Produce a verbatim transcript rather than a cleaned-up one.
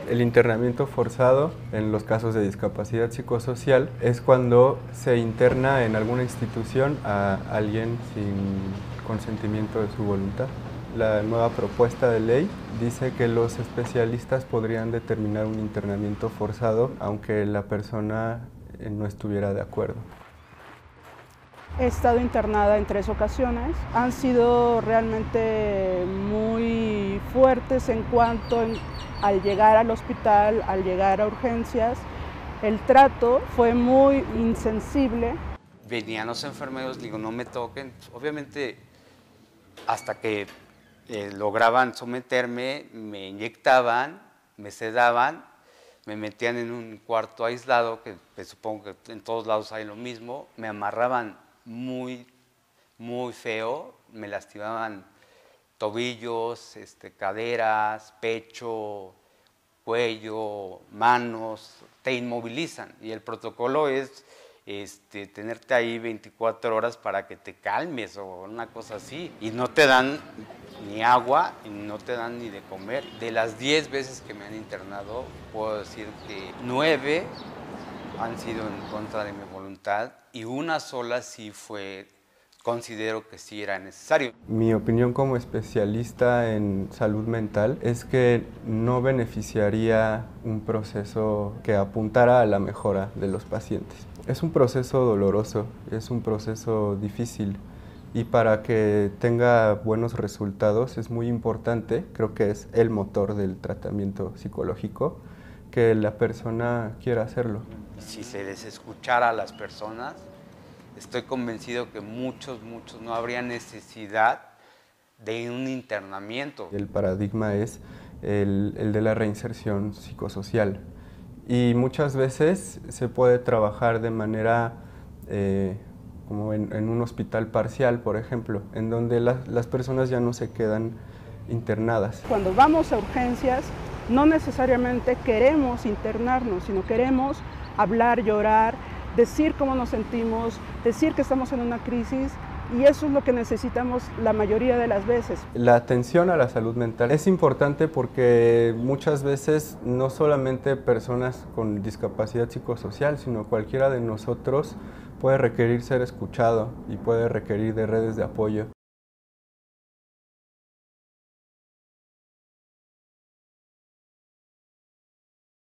El internamiento forzado, en los casos de discapacidad psicosocial, es cuando se interna en alguna institución a alguien sin consentimiento de su voluntad. La nueva propuesta de ley dice que los especialistas podrían determinar un internamiento forzado aunque la persona no estuviera de acuerdo. He estado internada en tres ocasiones. Han sido realmente muy fuertes en cuanto en, al llegar al hospital, al llegar a urgencias. El trato fue muy insensible. Venían los enfermeros, digo, no me toquen. Obviamente, hasta que eh, lograban someterme, me inyectaban, me sedaban, me metían en un cuarto aislado, que pues, supongo que en todos lados hay lo mismo, me amarraban muy, muy feo, me lastimaban tobillos, este, caderas, pecho, cuello, manos, te inmovilizan y el protocolo es este, tenerte ahí veinticuatro horas para que te calmes o una cosa así y no te dan ni agua y no te dan ni de comer. De las diez veces que me han internado, puedo decir que nueve han sido en contra de mi voluntad y una sola sí fue, considero que sí era necesario. Mi opinión como especialista en salud mental es que no beneficiaría un proceso que apuntara a la mejora de los pacientes. Es un proceso doloroso, es un proceso difícil y para que tenga buenos resultados es muy importante, creo que es el motor del tratamiento psicológico, que la persona quiera hacerlo. Si se les escuchara a las personas, estoy convencido que muchos, muchos no habría necesidad de un internamiento. El paradigma es el, el de la reinserción psicosocial y muchas veces se puede trabajar de manera eh, como en, en un hospital parcial, por ejemplo, en donde la, las personas ya no se quedan internadas. Cuando vamos a urgencias, no necesariamente queremos internarnos, sino queremos hablar, llorar, decir cómo nos sentimos, decir que estamos en una crisis y eso es lo que necesitamos la mayoría de las veces. La atención a la salud mental es importante porque muchas veces no solamente personas con discapacidad psicosocial, sino cualquiera de nosotros puede requerir ser escuchado y puede requerir de redes de apoyo.